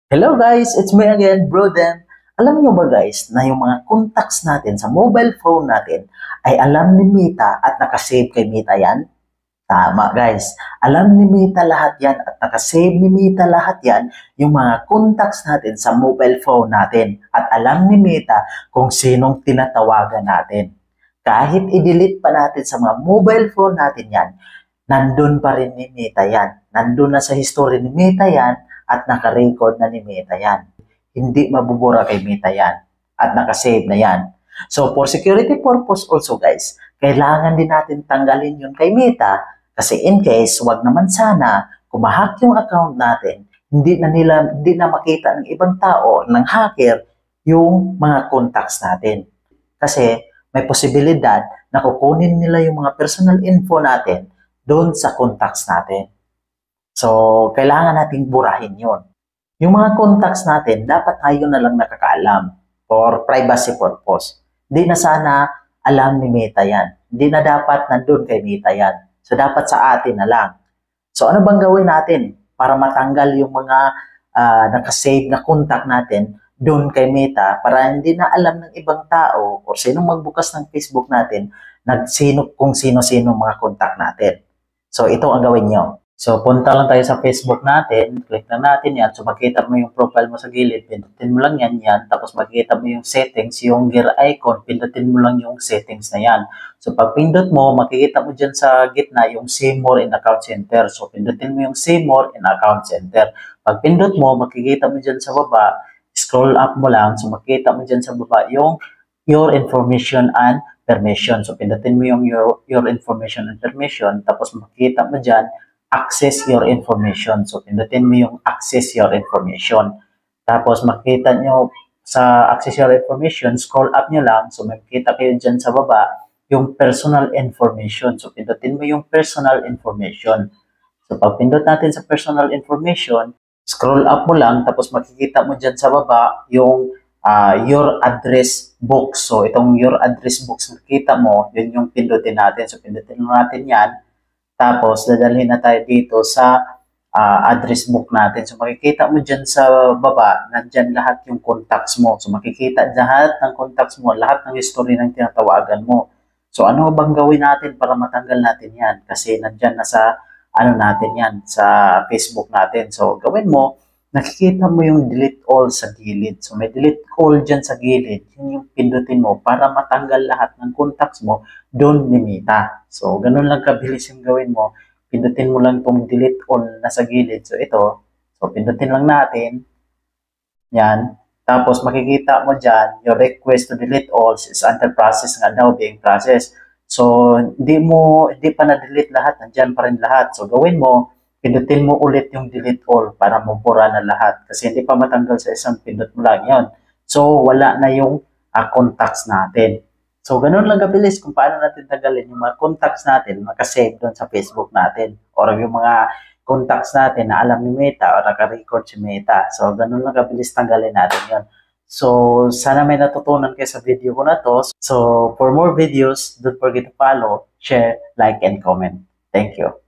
Hello guys, it's me again, Broden. Alam niyo ba guys, na yung mga contacts natin sa mobile phone natin ay alam ni Mita at nakasave kay Mita yan? Tama guys, alam ni Mita lahat yan at nakasave ni Mita lahat yan yung mga contacts natin sa mobile phone natin at alam ni Mita kung sinong tinatawagan natin. Kahit i-delete pa natin sa mga mobile phone natin yan, nandun pa rin ni Mita yan. Nandun na sa history ni Mita yan at naka-record na ni Mita yan. Hindi mabubura kay Mita yan at nakasave na yan. So for security purpose also guys, kailangan din natin tanggalin yun kay Mita kasi in case, wag naman sana, kumahack yung account natin, hindi na makita ng ibang tao, ng hacker, yung mga contacts natin. Kasi may posibilidad na kukunin nila yung mga personal info natin doon sa contacts natin. So, kailangan nating burahin yun. Yung mga contacts natin, dapat tayo na lang nakakaalam for privacy purpose. Hindi na sana alam ni Mita yan. Hindi na dapat nandun kay Mita yan. So, dapat sa atin na lang. So, ano bang gawin natin para matanggal yung mga nakasave na contact natin doon kay Mita para hindi na alam ng ibang tao o sinong magbukas ng Facebook natin kung sino-sino mga contact natin. So, ito ang gawin nyo. So, punta lang tayo sa Facebook natin. Click lang natin yan. So, makikita mo yung profile mo sa gilid. Pindutin mo lang yan. Tapos, makikita mo yung settings, yung gear icon. Pindutin mo lang yung settings na yan. So, pag pindot mo, makikita mo dyan sa gitna yung See More in Account Center. So, pindutin mo yung See More in Account Center. Pag pindot mo, makikita mo dyan sa baba. Scroll up mo lang. So, makikita mo dyan sa baba yung Your Information and Permission. So, pindutin mo yung your Information and Permission. Tapos, makikita mo dyan Access Your Information. So, pindutin mo yung Access Your Information. Tapos, makikita nyo sa Access Your Information, scroll up nyo lang. So, makikita kayo dyan sa baba, yung Personal Information. So, pindutin mo yung Personal Information. So, pag pindot natin sa Personal Information, scroll up mo lang. Tapos, makikita mo dyan sa baba, yung Your Address Book. So, itong Your Address Book, makikita mo, yun yung pindutin natin. So, pindutin natin yan. Tapos, dadalhin na tayo dito sa address book natin. So, makikita mo dyan sa baba, nandyan lahat yung contacts mo. So, makikita lahat ng contacts mo, lahat ng history ng tinatawagan mo. So, ano bang gawin natin para matanggal natin yan? Kasi nandyan na sa, natin yan, sa Facebook natin. So, gawin mo, nakikita mo yung delete all sa gilid. So, may delete all dyan sa gilid. Yun yung pindutin mo para matanggal lahat ng contacts mo doon ni Mita. So, ganun lang kabilis yung gawin mo. Pindutin mo lang itong delete all na sa gilid. So, ito. So, pindutin lang natin. Yan. Tapos, makikita mo dyan, your request to delete all is under process nga daw, being processed. So, hindi pa na-delete lahat. Nandyan pa rin lahat. So, gawin mo, pindutin mo ulit yung delete all para mapura na lahat. Kasi hindi pa matanggal sa isang pindot mo lang yun. So, wala na yung contacts natin. So, ganun lang kabilis kung paano natin tanggalin yung mga contacts natin makasave doon sa Facebook natin. Or yung mga contacts natin na alam ni Mita o naka-record si Mita. So, ganun lang kabilis tanggalin natin yun. So, sana may natutunan kayo sa video ko na to. So, for more videos, don't forget to follow, share, like, and comment. Thank you.